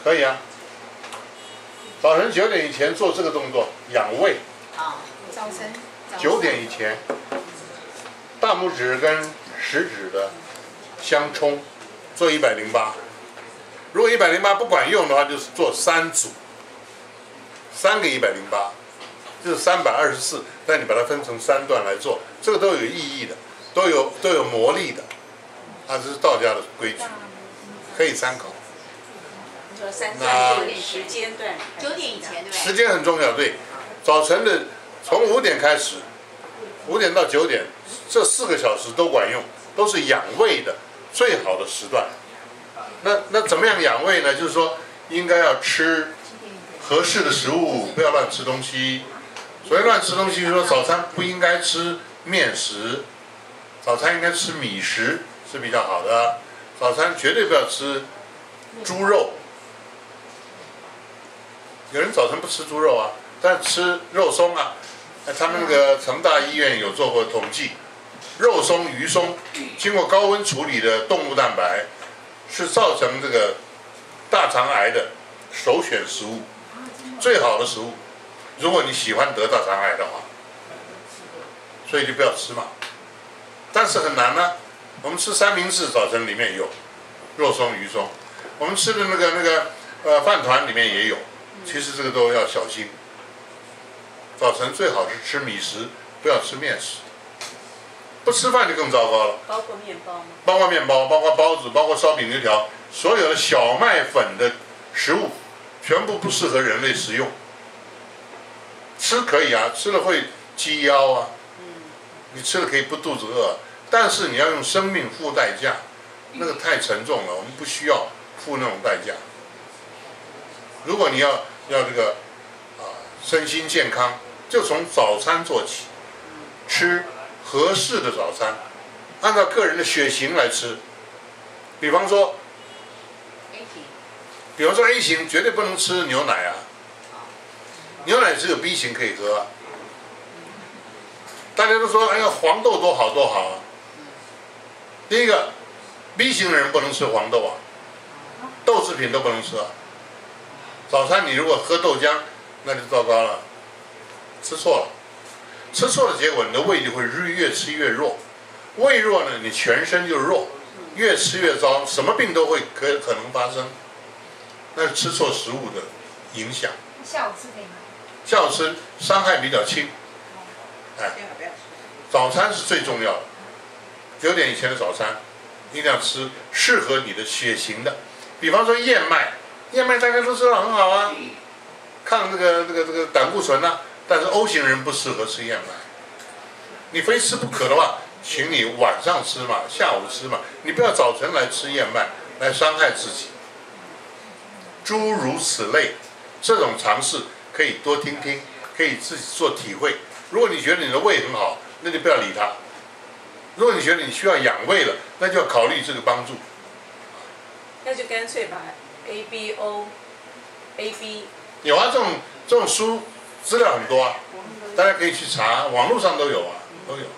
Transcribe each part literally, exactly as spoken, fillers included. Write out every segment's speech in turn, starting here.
可以啊。早晨九点以前做这个动作，养胃。 啊，早晨。 九点以前，大拇指跟食指的相冲，做一百零八。如果一百零八不管用的话，就是做三组，三个一百零八，就是三百二十四。但你把它分成三段来做，这个都有意义的，都有都有魔力的，啊，这是道家的规矩，可以参考。 你说三段九点时间段，九点以前对不对？ 时间很重要，对，早晨的从五点开始，五点到九点，这四个小时都管用，都是养胃的最好的时段。那那怎么样养胃呢？就是说应该要吃合适的食物，不要乱吃东西。所谓乱吃东西，就是说早餐不应该吃面食，早餐应该吃米食是比较好的。早餐绝对不要吃猪肉。有人早晨不吃猪肉啊，但吃肉松啊。他们那个成大医院有做过统计，肉松、鱼松经过高温处理的动物蛋白，是造成这个大肠癌的首选食物，最好的食物。如果你喜欢得大肠癌的话，所以就不要吃嘛。但是很难呢、啊，我们吃三明治早晨里面有肉松、鱼松，我们吃的那个那个呃饭团里面也有，其实这个都要小心。早晨最好是吃米食，不要吃面食。不吃饭就更糟糕了。 包括面包吗？ 包括面包，包括包子，包括烧饼油条，所有的小麦粉的食物，全部不适合人类食用。吃可以啊，吃了会积腰啊。你吃了可以不肚子饿，但是你要用生命付代价，那个太沉重了，我们不需要付那种代价。如果你要要这个啊身心健康，就从早餐做起，吃合适的早餐，按照个人的血型来吃。比方说 A 型， 比方说 A 型绝对不能吃牛奶啊，牛奶只有 B 型可以喝啊。大家都说，哎呀，黄豆多好多好啊。第一个 ，B 型的人不能吃黄豆啊，豆制品都不能吃啊。早餐你如果喝豆浆，那就糟糕了，吃错了。吃错的结果，你的胃就会越吃越弱。胃弱呢，你全身就弱，越吃越糟，什么病都会可可能发生。那是吃错食物的影响。 下午吃可以吗？ 下午吃伤害比较轻。哎，早餐是最重要的。九点以前的早餐，一定要吃适合你的血型的。比方说燕麦，燕麦大家都知道很好啊，抗这个这个这个胆固醇啊。但是 O 型人不适合吃燕麦。你非吃不可的话，请你晚上吃嘛，下午吃嘛，你不要早晨来吃燕麦，来伤害自己。诸如此类，这种尝试可以多听听，可以自己做体会。如果你觉得你的胃很好，那就不要理它；如果你觉得你需要养胃了，那就要考虑这个帮助。 那就干脆把 A B O、A B 有啊，这种这种书资料很多啊，大家可以去查，网络上都有啊，都有。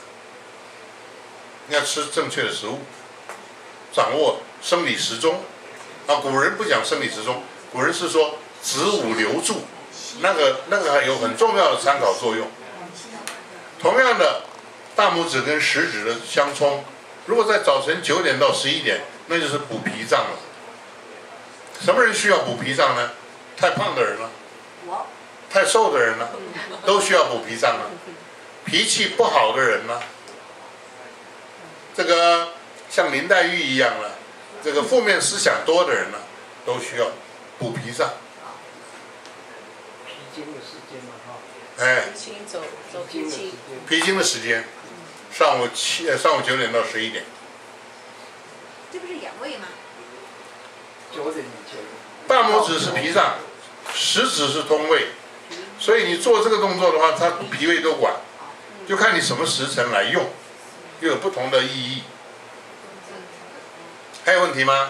你要吃正确的食物，掌握生理时钟。啊，古人不讲生理时钟，古人是说子午流注，那个那个还有很重要的参考作用。同样的，大拇指跟食指的相冲，如果在早晨九点到十一点，那就是补脾脏了。什么人需要补脾脏呢？太胖的人了，太瘦的人了，都需要补脾脏了。脾气不好的人呢，这个像林黛玉一样了，这个负面思想多的人呢，都需要补脾脏。 脾经的时间嘛，哈。 哎， 脾经走走脾经。 脾经的时间，上午七呃上午九点到十一点。 这不是养胃吗？ 九点以前。 大拇指是脾脏，食指是通胃，所以你做这个动作的话，它脾胃都管，就看你什么时辰来用，又有不同的意义。还有问题吗？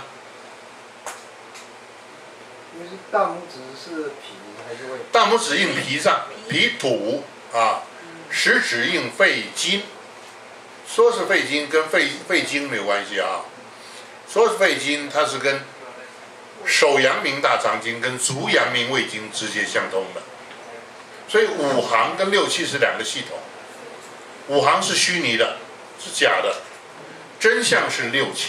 因为是大拇指是脾还是胃？ 大拇指应脾脏，脾土啊，食指应肺经。说是肺经，跟肺肺经没有关系啊。说是肺经，它是跟手阳明大肠经跟足阳明胃经直接相通的，所以五行跟六气是两个系统。五行是虚拟的，是假的，真相是六气。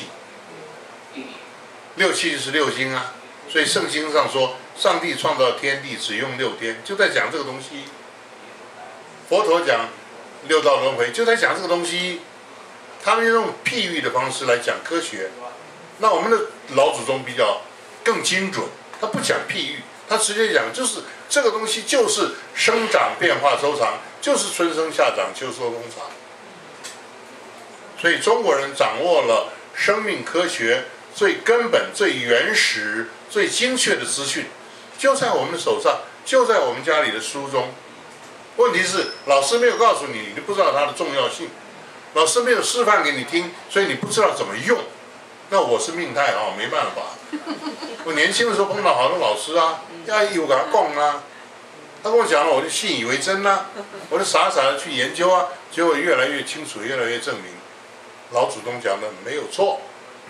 六气就是六经啊，所以圣经上说，上帝创造天地只用六天，就在讲这个东西。佛陀讲六道轮回，就在讲这个东西。他们用譬喻的方式来讲科学，那我们的老祖宗比较更精准，他不讲譬喻，他直接讲就是这个东西就是生长变化周长，就是春生夏长秋收冬藏。所以中国人掌握了生命科学最根本、最原始、最精确的资讯，就在我们的手上，就在我们家里的书中。问题是老师没有告诉你，你不知道它的重要性。老师没有示范给你听，所以你不知道怎么用。那我是命太好，没办法。我年轻的时候碰到好多老师啊，要有给他讲啊，他跟我讲了，我就信以为真啊，我就傻傻的去研究啊，结果越来越清楚，越来越证明，老祖宗讲的没有错。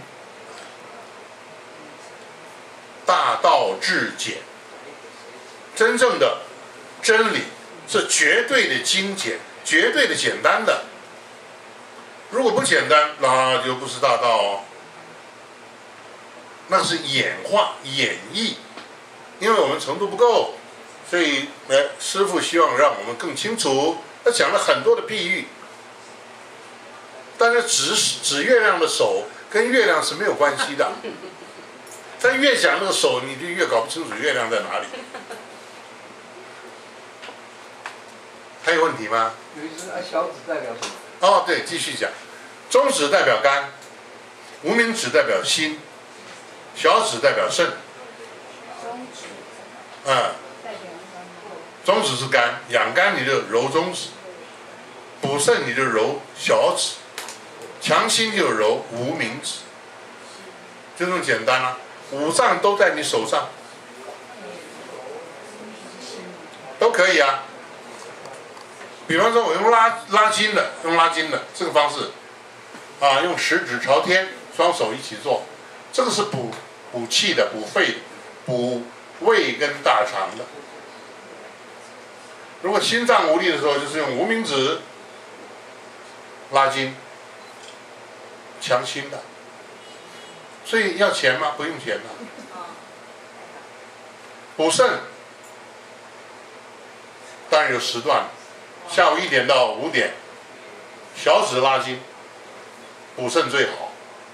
大道至简，真正的真理是绝对的精简，绝对的简单的。如果不简单，那就不是大道哦，那是演化、演绎。因为我们程度不够，所以哎，师父希望让我们更清楚。他讲了很多的譬喻，但是指指月亮的手跟月亮是没有关系的。他越讲那个手，你就越搞不清楚月亮在哪里。还有问题吗？ 有一只啊，小指代表什么？ 哦，对，继续讲。中指代表肝，无名指代表心，小指代表肾。嗯，中指是肝，养肝你就揉中指，补肾你就揉小指，强心就揉无名指，就这么简单啊。五脏都在你手上，都可以啊。比方说，我用拉拉筋的，用拉筋的这个方式，啊，用食指朝天，双手一起做，这个是补补气的、补肺的、补胃跟大肠的。如果心脏无力的时候，就是用无名指拉筋，强心的。所以要钱吗？不用钱的。补肾，当然有时段。下午一点到五点，小指拉筋，补肾最好。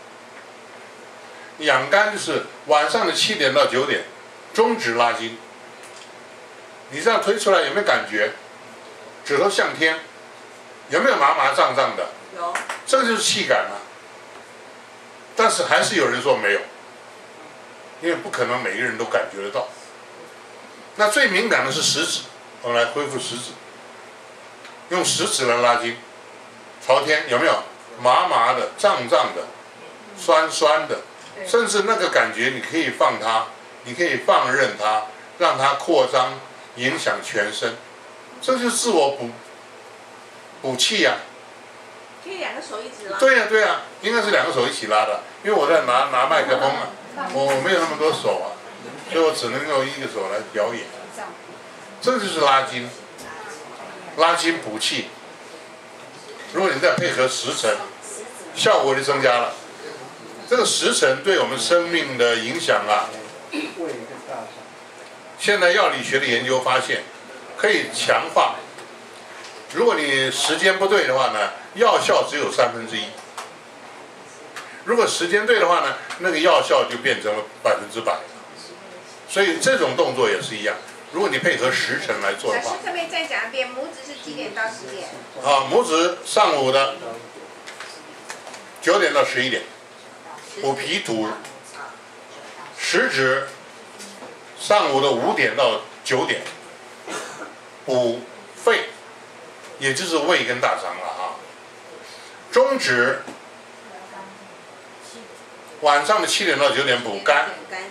养肝就是晚上的七点到九点，中指拉筋。你这样推出来有没有感觉？指头向天，有没有麻麻胀胀的？ 有。 这个就是气感啊。但是还是有人说没有，因为不可能每个人都感觉得到。那最敏感的是食指，我们来恢复食指。用食指来拉筋，朝天有没有麻麻的、胀胀的、酸酸的，甚至那个感觉你可以放它，你可以放任它，让它扩张，影响全身，这就是自我补补气呀、啊。 可以两个手一直拉。 对呀、啊、对呀、啊，应该是两个手一起拉的，因为我在拿拿麦克风啊，我我没有那么多手啊，所以我只能用一个手来表演。这就是拉筋。拉筋补气，如果你再配合时辰，效果就增加了。这个时辰对我们生命的影响啊，现在药理学的研究发现，可以强化。如果你时间不对的话呢，药效只有三分之一；如果时间对的话呢，那个药效就变成了百分之百。所以这种动作也是一样。如果你配合时辰来做的话， 老师可不可以再讲一遍？拇指是几点到十点？ 啊，拇指上午的九点到十一点，补脾土；食指上午的五点到九点，补肺，也就是胃跟大肠了啊。中指晚上的七点到九点补肝，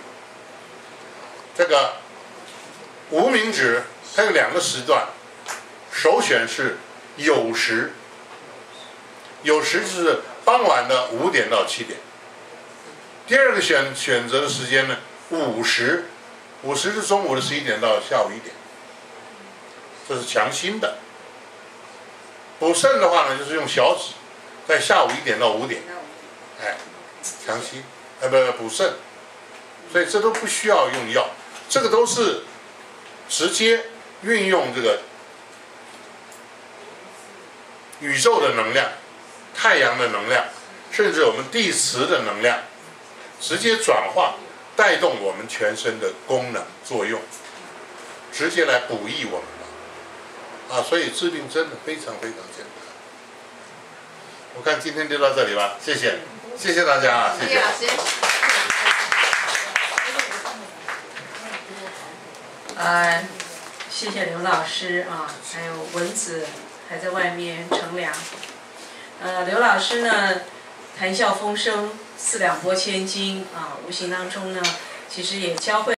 这个。无名指它有两个时段，首选是酉时，酉时就是傍晚的五点到七点。第二个选选择的时间呢， 午时，午时是中午的十一点到下午一点，这是强心的。补肾的话呢，就是用小指，在下午一点到五点，哎，强心，呃不补肾，所以这都不需要用药，这个都是直接运用这个宇宙的能量、太阳的能量，甚至我们地磁的能量，直接转化，带动我们全身的功能作用，直接来补益我们了啊！所以治病真的非常非常简单。我看今天就到这里吧，谢谢，谢谢大家啊，谢谢。 谢谢老师。 呃，谢谢刘老师啊，还有文子还在外面乘凉。呃，刘老师呢，谈笑风生，四两拨千斤啊，无形当中呢，其实也教会。